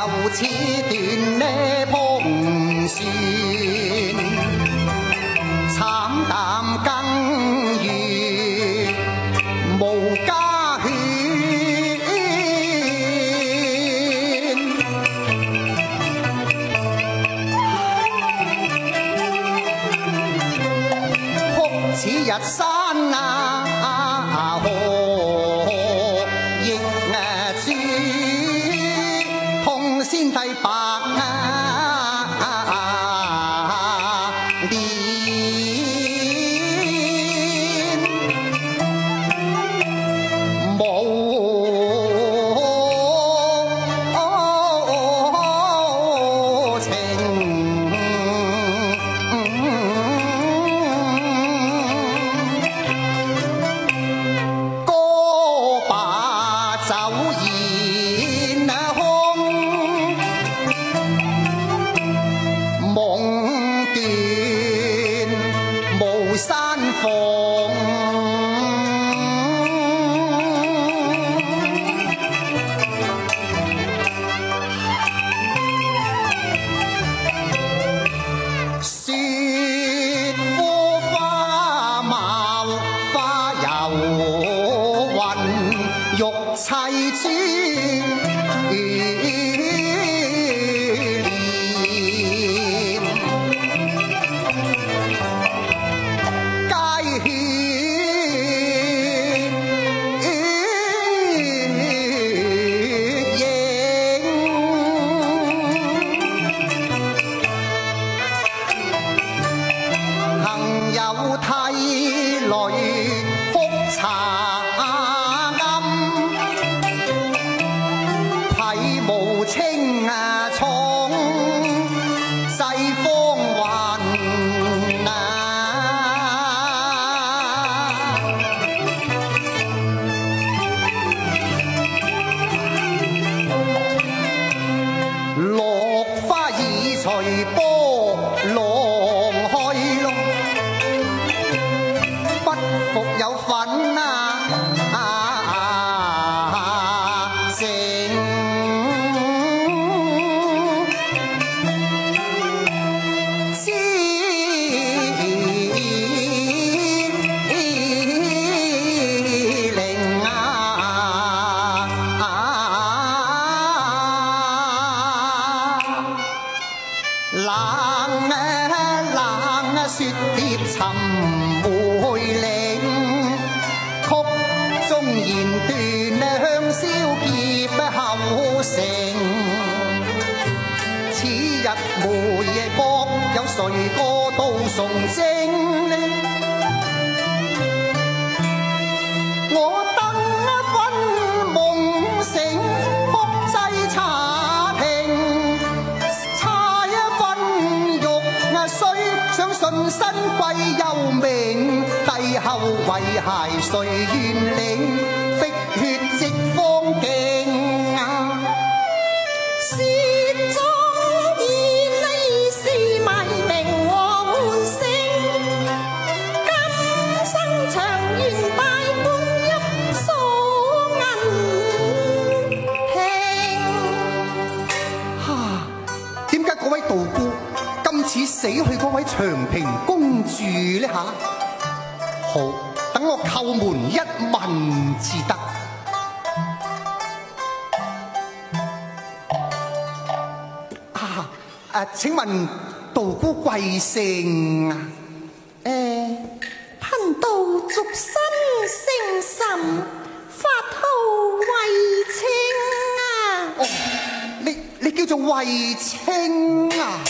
此斷呢蓬船，慘淡更如無家犬，哭似日山啊河亦珠，痛先涕白誰歌到崇聲呢？我等分夢醒，哭祭茶亭，差一分肉水，想順身歸幽冥，帝後遺骸誰願領？碧血直方徑啊！嗰位道姑今次死去嗰位長平公主呢吓？好，等我叩門一問至得。請問道姑貴姓啊？ 貧道俗身姓岑，法號衛青啊！ 哦，你叫做衛青啊？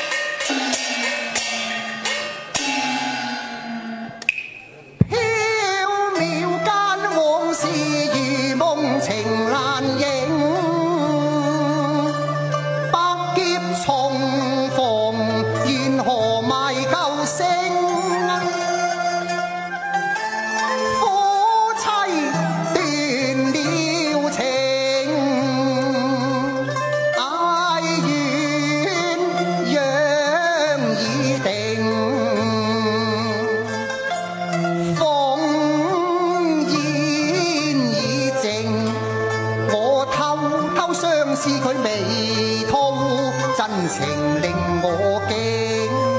縹緲間往事如夢情難影，百劫重逢緣何埋舊聲？夫妻斷了情，哀怨似佢眉吐，真情令我驚。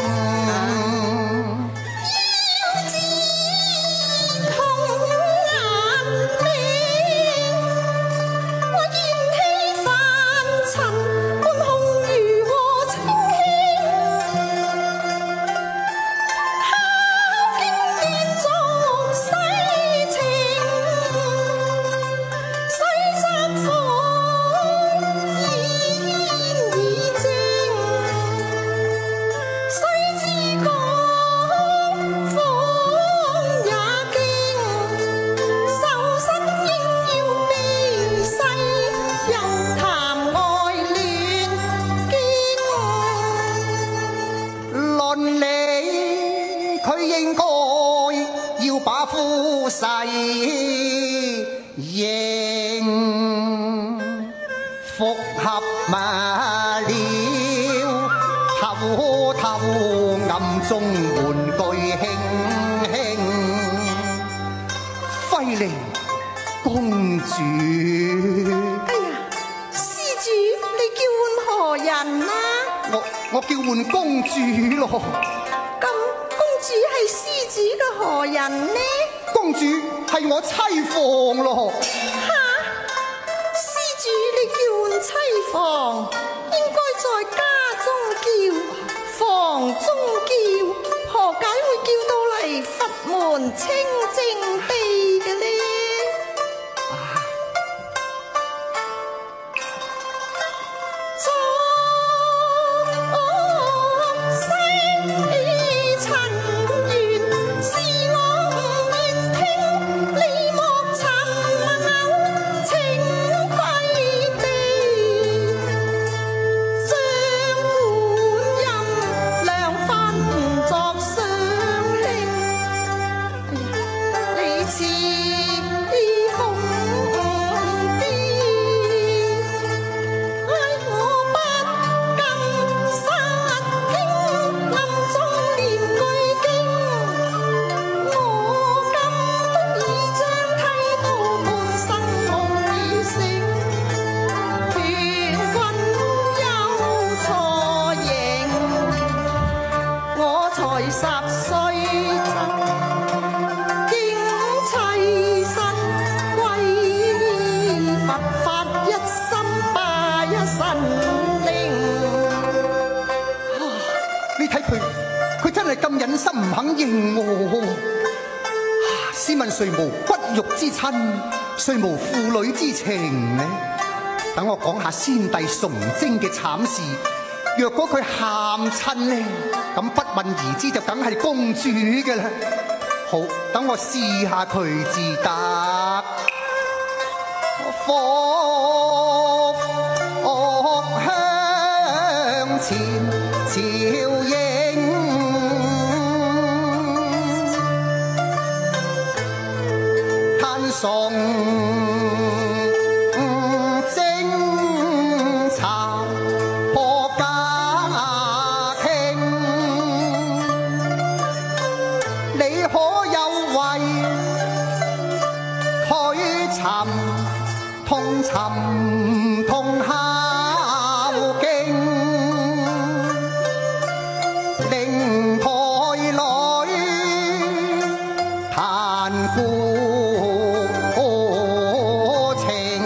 復合埋了，偷偷暗中玩具輕輕揮離公主。 哎呀，施主，你叫喚何人啊？ 我叫喚公主咯。 咁公主係施主嘅何人呢？ 公主係我妻房咯。 妻房應該在家中叫，房中叫，何解會叫到嚟佛門清淨地嘅呢？ 佢真係咁忍心唔肯認我。試問誰無骨肉之親，誰無父女之情呢？等我講下先帝崇禎嘅慘事。若果佢喊親呢，咁不問而知就梗係公主嘅啦。好，等我試下佢至得。復向前朝迎，嘆崇禎茶破家傾，你可有為佢尋痛孝敬，令台裏彈故情，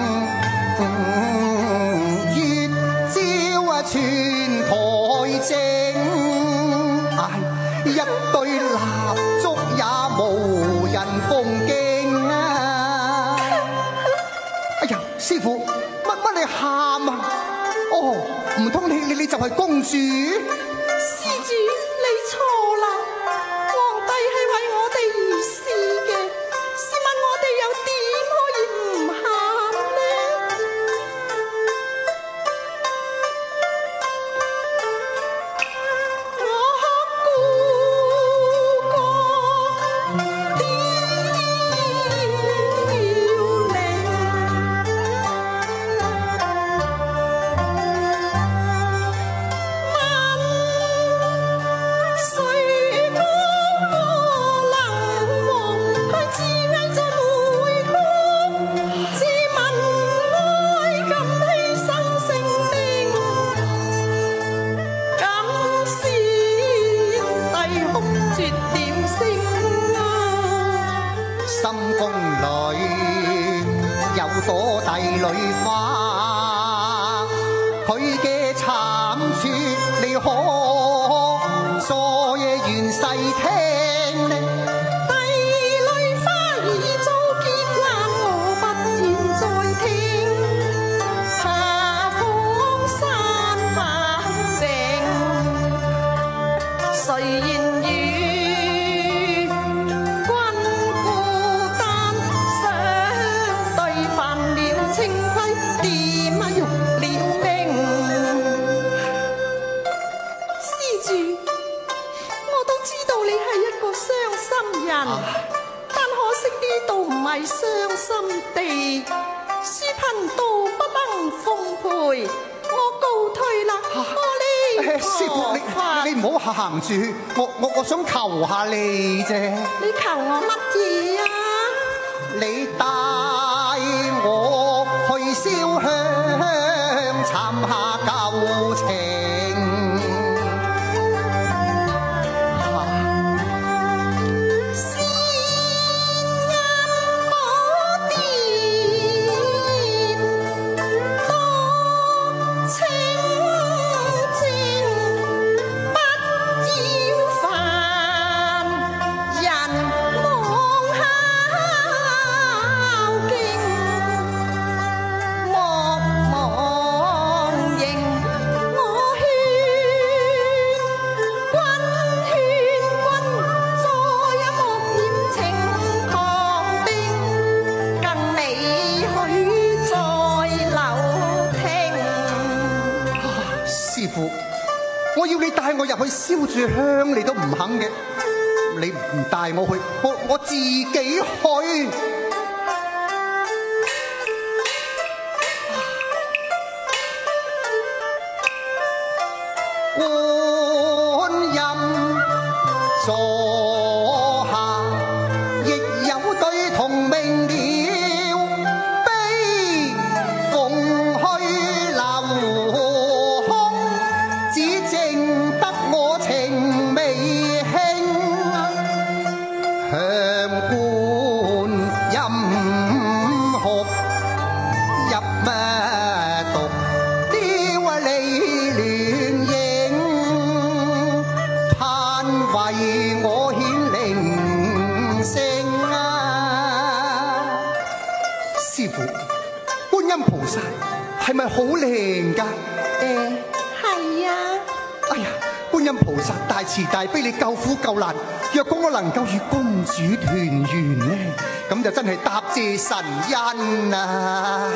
月照全台正，一堆蠟燭也無人奉敬啊！哎呀，師傅，乜你喊啊？哦，唔通你就係公主？ 施主，你錯啦！皇帝係為我哋而試嘅，試問我哋又點可以唔喊呢？我佢嘅慘處，你可所謂願細聽呢？ 帝女花兒遭劫難，我不願再聽。下方山下靜，誰言與君孤單？相對犯了清規，點啊辱了命？施主，我都知道你係一個傷心人，但可惜呢度唔係傷心地，書貧道不能奉陪，我告退啦，我呢師傅，你唔好行住，我想求下你啫。 你求我乜嘢啊？ 你帶我去燒香，尋下舊情。我要你帶我入去燒住香，你都唔肯嘅。你唔帶我去，我自己去。觀音座下，亦有對同名鳥，悲鳳虛留空，只剩得我情未興。向觀音哭，入乜毒？雕離亂影，盼為我顯靈性啊！師父，觀音菩薩係咪好靚㗎？ 係啊。 哎呀，觀音菩薩大慈大悲，你救苦救難。若果我能夠與公主團圓呢，咁就真係答謝神恩啊！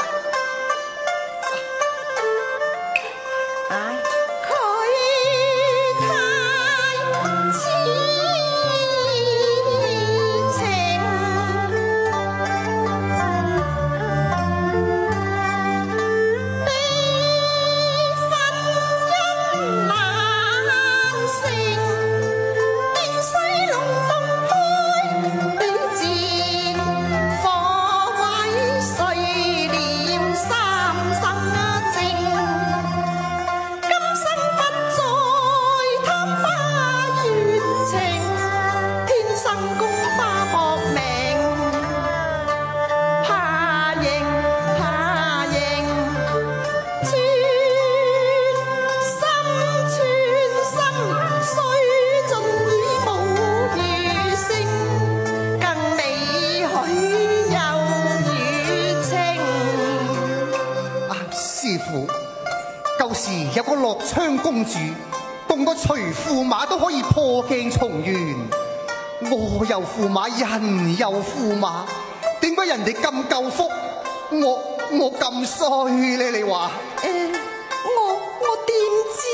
舊時有個樂昌公主，動個隨駙馬都可以破鏡重圓。我有駙馬，人有駙馬，點解人哋咁夠福，我咁衰咧？你話？ 我點知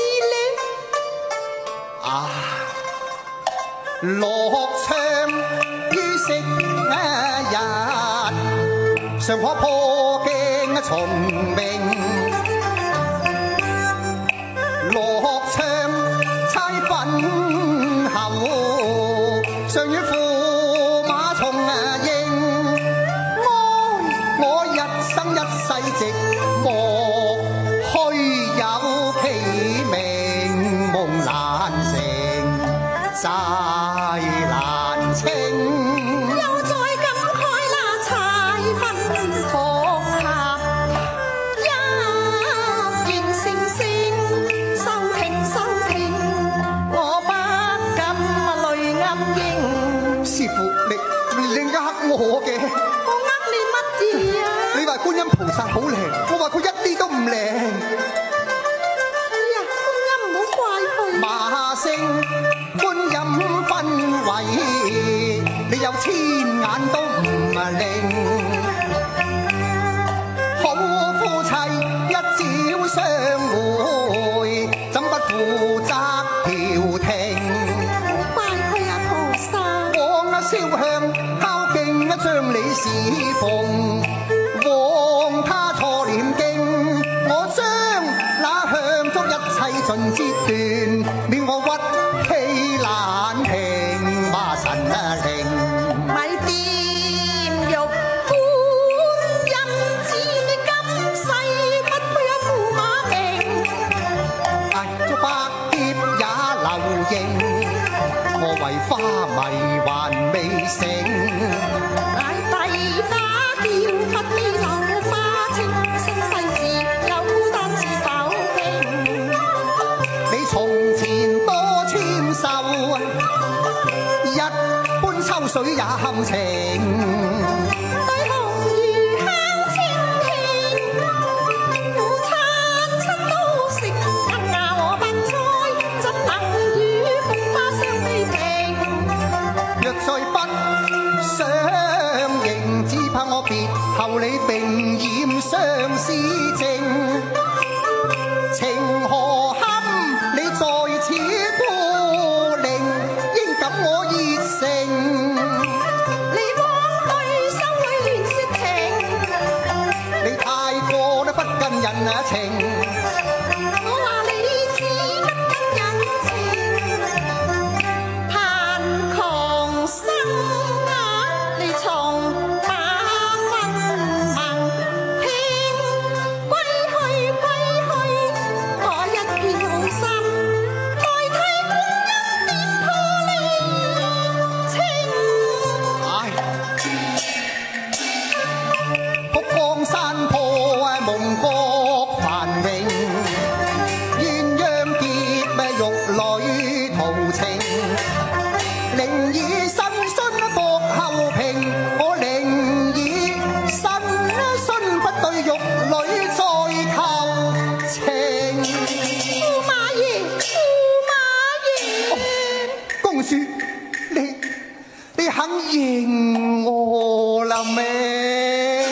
咧？ 啊，樂昌於昔日，尚可破鏡重明。樂昌差分後，常與駙馬重應。我一生一世寂寞，虛有其名，夢難成，債難清。 又再感慨啦，差分復合，一相會，怎不負責調停？ 好怪佢啊，菩薩！ 往燒香敲敬將你侍奉，往他錯念經，我將那香燭一切盡折斷，免我屈氣難平，馬神靈。 咪掂肉觀音子，你今世不配有駙馬名。 捱咗百劫也留形，我為花迷還未醒。 乃帝花嬌不羈流花情，身世自有孤單自否平。 你從前多纖瘦，一般秋水也堪情。 對紅魚烤清慶，午餐親都食，銀牙和白菜，怎能與紅花相比拼？ 若再不相認，只怕我別後你並染相思症。情何堪你在此孤零，應感我熱誠。 你枉對修女亂說情， 你太過不近人情。 我話你只不近人情，盼狂生啊！你從把分盟拼，歸去歸去，我一片好心，代替觀音點破離情。 卜荒山破夢國繁榮，鴛鴦結玉女圖情。寧以身殉薄後平，我寧以身殉不對玉女再求情。 駙馬爺，駙馬爺。 公主，你肯認我啦咩？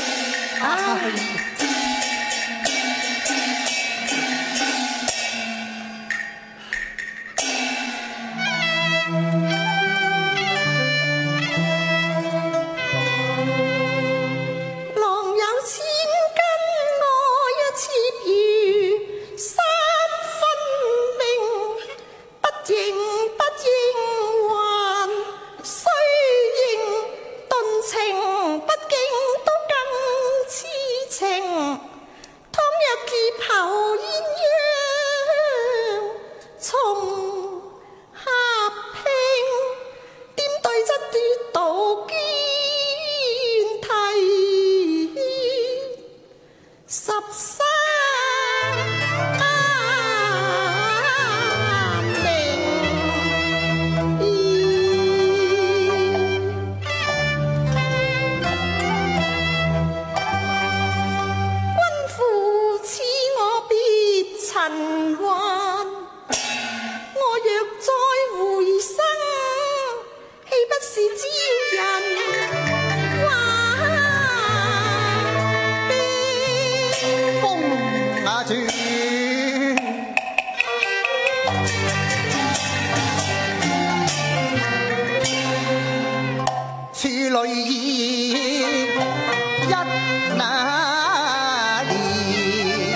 郎有千斤，我一切如三分明，不應不應還，須應頓情，不敬都更痴情。倘若劫後鴛鴦重合拼，點對質跌倒堅提13君父賜我別塵寰，我若再回生，豈不是招人話悲？ 風雅住，處女意一那年，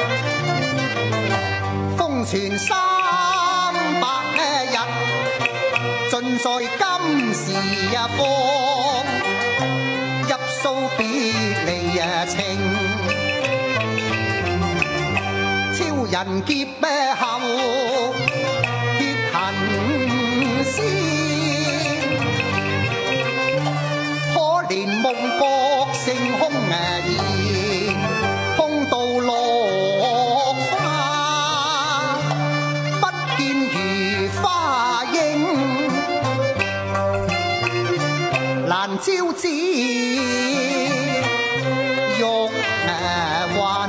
風傳300日，盡在今時方，入數別離情。超人劫後血痕鮮，可憐夢國勝空現，空到落花，不見如花英，難招之玉雲。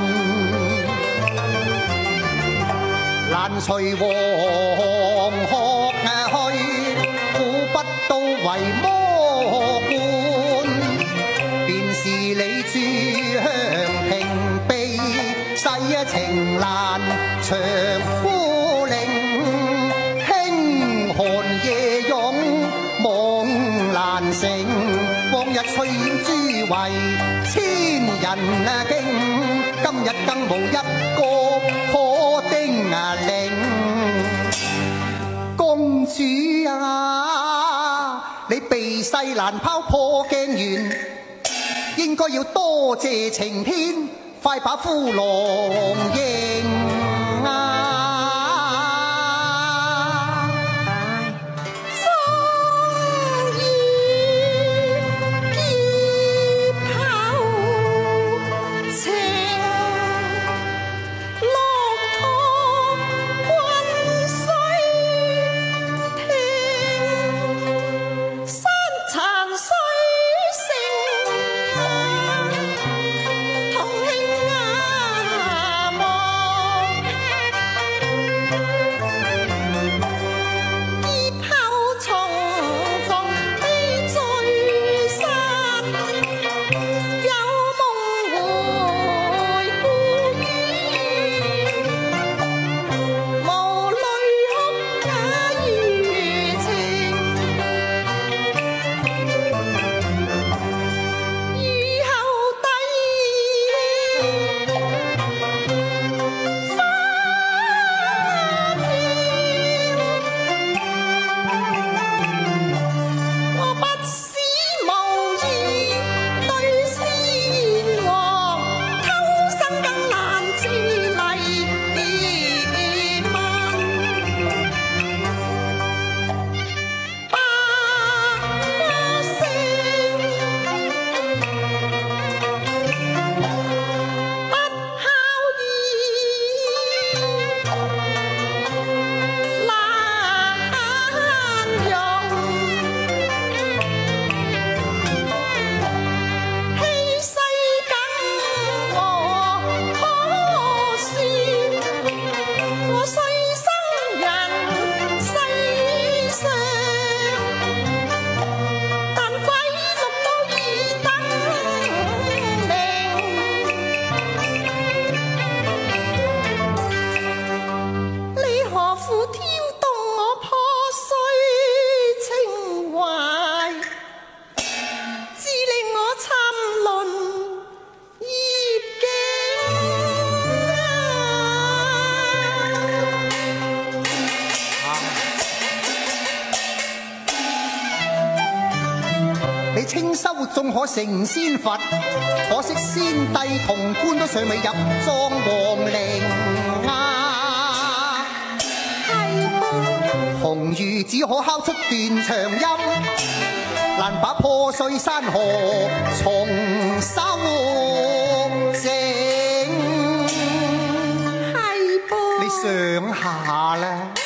難隨黃鶴去，估不到為魔冠。便是你珠香屏蔽世情難長孤零，輕寒夜湧夢難成。往日翠艷珠圍千人驚，今日更無一個可叮嚀。公主啊，你避世難拋破鏡緣，應該要多謝晴天，快把夫郎認啊！清修仲可成仙佛，可惜先帝同官都尚未入葬皇陵啊！係噃，紅魚只可敲出斷腸音，難把破碎山河重修整。係噃，你想下啦。